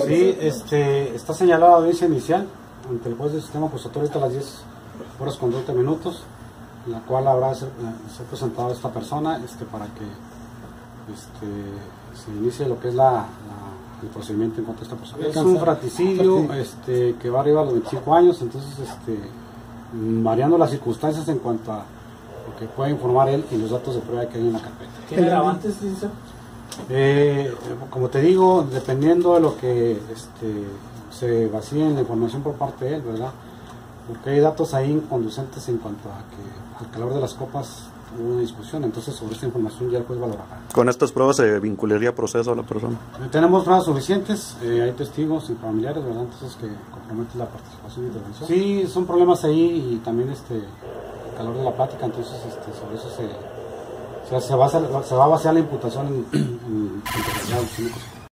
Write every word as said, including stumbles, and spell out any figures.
Sí, este, está señalada la audiencia inicial ante el juez del sistema acusatorio ahorita a las diez horas con veinte minutos, en la cual habrá de ser, ser presentado esta persona este, para que este, se inicie lo que es la, la, el procedimiento en contra de esta persona. Es un fratricidio este, que va arriba a los veinticinco años, entonces este, variando las circunstancias en cuanto a lo que pueda informar él y los datos de prueba que hay en la carpeta. ¿Tiene agravantes, licenciado? Eh, como te digo, dependiendo de lo que este, se vacíe en la información por parte de él, ¿verdad? Porque hay datos ahí inconducentes en cuanto a que al calor de las copas hubo una discusión, entonces sobre esta información ya el juez valorará. ¿Con estas pruebas se vincularía proceso a la persona? Eh, tenemos pruebas suficientes, eh, hay testigos y familiares, ¿verdad? Entonces que comprometen la participación y intervención. Sí, son problemas ahí y también este, el calor de la plática, entonces este, sobre eso se... O sea, se, basa, se va a basar la imputación en, en, en, en